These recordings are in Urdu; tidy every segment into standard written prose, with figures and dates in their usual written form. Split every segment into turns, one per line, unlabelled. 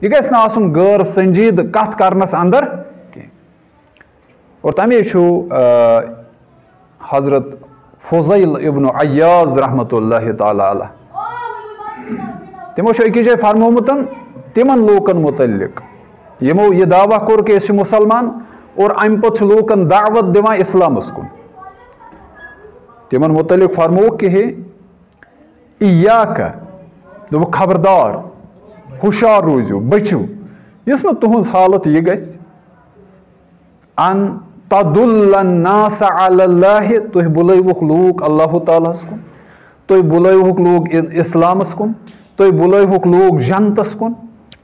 یہ گژھِ نہٕ آسُن غٲر سنجیدٕ کتھ کرنس اندر کینٛہہ. اور تمے چھُ حضرت فضیل ابن عیاض رحمۃ اللہ تعالیٰ علیہ تمو چھُ أکِس جایہِ فرمومُت تمن لوٗکن متعلق یمو یہ دعویٰ کوٚر کہ أسۍ چھِ مُسلمان اور امہِ پتہٕ چھُ لوٗکن دعوت دِوان اسلامس کُن. تمن متعلق فرمووُکھ کہ ہے اِیاکَ دوٚپُکھ خبردار ہوشیار روٗزِو بٔچِو یُس نہٕ تُہنٛز حالت یہِ گژھِ ان تدُل الناس علی اللہ تُہۍ بُلٲیوُکھ لوٗکھ اللہ تعالیٰ ہس کُن تُہۍ بُلٲیوُکھ لوٗکھ اسلامس کُن تُہۍ بُلٲیوُکھ لوٗکھ جنتس کُن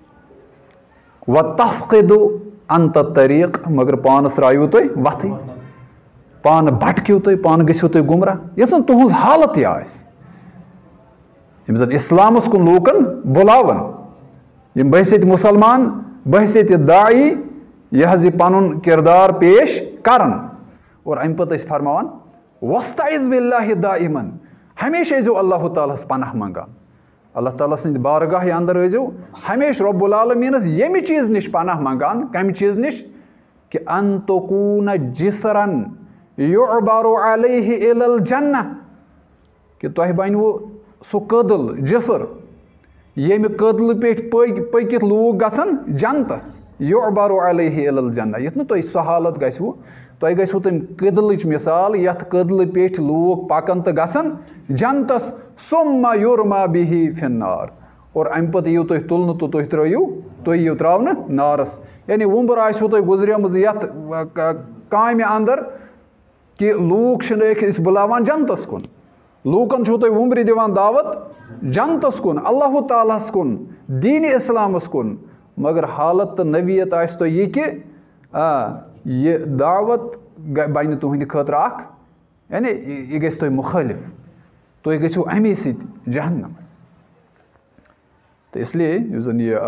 وتفقدُ انت الطریٖق مگر پانس ترٛٲیِو تُہۍ وتھٕے پانہٕ بھٹکِو تُہۍ پانہٕ گٔژھِو تُہۍ گُمراہ یۄس زن تُہنٛز حالت یہِ آسہِ یِم زن اسلامس کُن لوٗکن بُلاون یِم بحثیت مُسلمان بحثیت داعی یہِ حظ یہِ پنُن کردار پیش کران اور امہِ پتہٕ ٲسۍ فرماوان وستعذ باللہ دائمن ہمیشہ ٲسۍزیو اللہ تعالیٰ ہس پناہ منگان اللہ تعالیٰ سٕنٛدِ بارگاہہِ انٛدر ٲسۍزیو ہمیشہ رۄب العالمیٖنس ییٚمہِ چیٖز نِش پناہ منگان کمہِ چیٖز نِش کہ ان تکوٗنہ جسرن یعبر علیہ الی الجنہ کہ تۄہہِ بنوٕ سُہ کٔدٕل جسر ییٚمہِ کٔدلہٕ پیٚٹھۍ پٔکِتھ لوٗکھ گژھن جنتس یعبر علیہ الی الجنہ یُتھ نہٕ تۄہہِ سۄ حالت گژھوٕ تۄہہِ گژھوٕ تمہِ کٔدلٕچ مثال یتھ کٔدلہٕ پیٚٹھۍ لوٗکھ پکان تہٕ گژھن جنتس ثم یُرما بِہِ فی النار اور امہِ پتہٕ یِیِو تُہۍ تُلنہٕ تہٕ تُہۍ یِیِو ترٛاونہٕ نارس یعنی وُمبر آسوٕ تۄہہِ گُزریمٕژ یتھ کامہِ انٛدر کہ لوٗکھ چھِنہٕ أسۍ بُلاوان جنتس کُن لوٗکن چھُو تُہۍ وُمبرِ دِوان دعوت جنتس کُن اللہ تعالیٰ ہس کُن دیٖنہِ اسلامس کُن مگر حالت تہٕ نوعیت آسہِ تۄہہِ یہِ کہ یہِ دعوت بنہِ تُہنٛدِ خٲطرٕ اکھ یعنی یہِ گژھِ تۄہہِ مُخٲلف تُہۍ گٔژھِو امی سۭتۍ جہنمس. تہٕ اس لیے یُس زن یہِ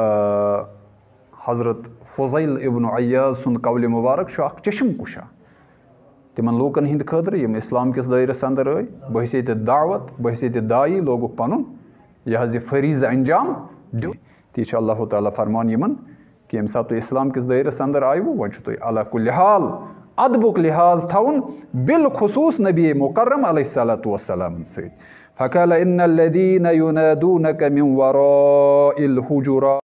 حضرت فضیل ابن عیاض سُنٛد قولِ مُبارک چھُ اکھ چشم کُشا تمن لوٗکن ہٕنٛدِ خٲطرٕ یِم اسلام کِس دٲیرس انٛدر ٲے بحثیت دعوت بحثیت داعی لوگُکھ پنُن یہِ حظ یہِ فریٖضہٕ انجام دیُن. تی چھُ اللہ تعالیٰ فرمان یِمن کہ ییٚمہِ ساتہٕ تُہۍ اسلام کِس دٲیرس انٛدر آیوٕ وۄنۍ چھُ تۄہہِ علی کُلہِ حال ادبُک لحاظ تھاوُن بالخصوٗص نبی مُکرم علیہ الصلاۃ والسلامن سۭتۍ فقال ان الذین ینادونک من وراء الحجرات